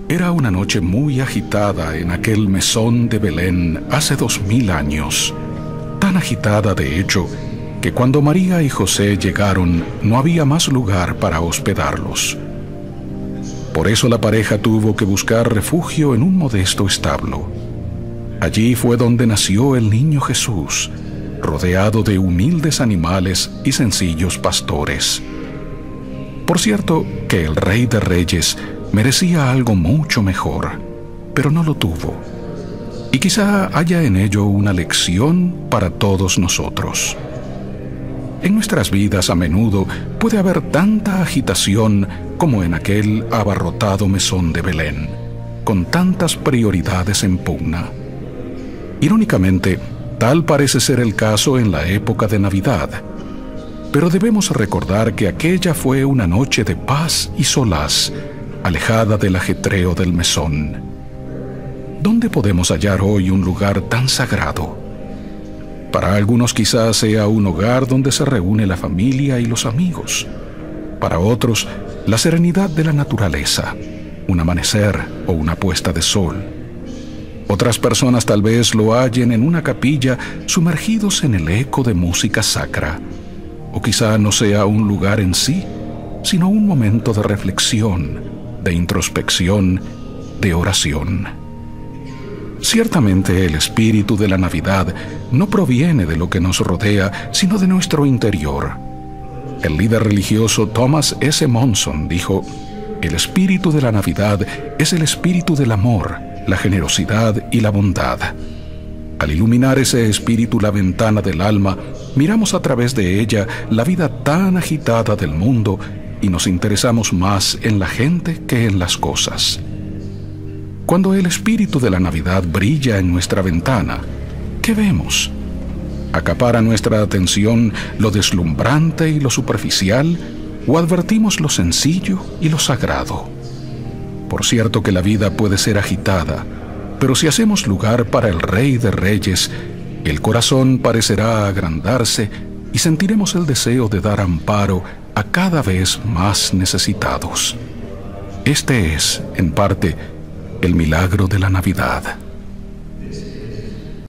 Era una noche muy agitada en aquel mesón de Belén hace 2000 años. Tan agitada, de hecho, que cuando María y José llegaron no había más lugar para hospedarlos. Por eso la pareja tuvo que buscar refugio en un modesto establo. Allí fue donde nació el niño Jesús, rodeado de humildes animales y sencillos pastores. Por cierto que el Rey de Reyes merecía algo mucho mejor, pero no lo tuvo. Y quizá haya en ello una lección para todos nosotros. En nuestras vidas a menudo puede haber tanta agitación como en aquel abarrotado mesón de Belén, con tantas prioridades en pugna. Irónicamente, tal parece ser el caso en la época de Navidad, pero debemos recordar que aquella fue una noche de paz y solaz, alejada del ajetreo del mesón. ¿Dónde podemos hallar hoy un lugar tan sagrado? Para algunos quizás sea un hogar donde se reúne la familia y los amigos. Para otros, la serenidad de la naturaleza, un amanecer o una puesta de sol. Otras personas tal vez lo hallen en una capilla sumergidos en el eco de música sacra. O quizá no sea un lugar en sí, sino un momento de reflexión, de introspección, de oración. Ciertamente el espíritu de la Navidad no proviene de lo que nos rodea, sino de nuestro interior. El líder religioso Thomas S. Monson dijo: "El espíritu de la Navidad es el espíritu del amor, la generosidad y la bondad". Al iluminar ese espíritu la ventana del alma, miramos a través de ella la vida tan agitada del mundo y nos interesamos más en la gente que en las cosas. Cuando el espíritu de la Navidad brilla en nuestra ventana, ¿qué vemos? ¿Acapara nuestra atención lo deslumbrante y lo superficial, o advertimos lo sencillo y lo sagrado? Por cierto que la vida puede ser agitada, pero si hacemos lugar para el Rey de Reyes, el corazón parecerá agrandarse y sentiremos el deseo de dar amparo a cada vez más necesitados. Este es, en parte, el milagro de la Navidad.